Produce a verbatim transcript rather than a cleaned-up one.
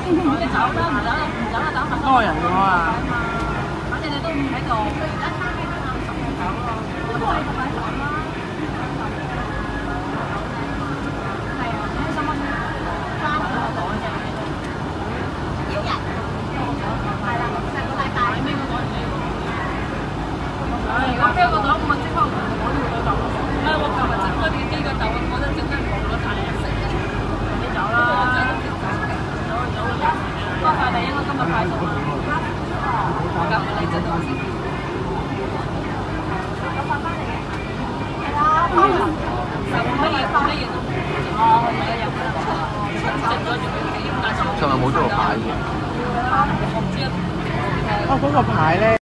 你走啦，唔走啦，唔走啦，等份多人咗啊！ 反正你都唔喺度。而家餐廳都啱十個九咯，都可以咁樣講啦。係啊，五十蚊加五個袋啫。一日。係啦，成個禮拜。買咩個袋唔理喎。如果俾個袋，我咪即刻同我攞呢個袋。啊！我琴日整嗰啲雞腳豆，我覺得整得冇咗太食。你走啦。走走走。不過快遞應該今日快到啦。我夾你真係先。有發翻嚟嘅。係啦，包郵。乜嘢乜嘢都哦，係啊，有㗎啦。食咗仲要幾大餐？ 上面冇咗個牌嘅。 我唔知啊。 哦，嗰個牌咧。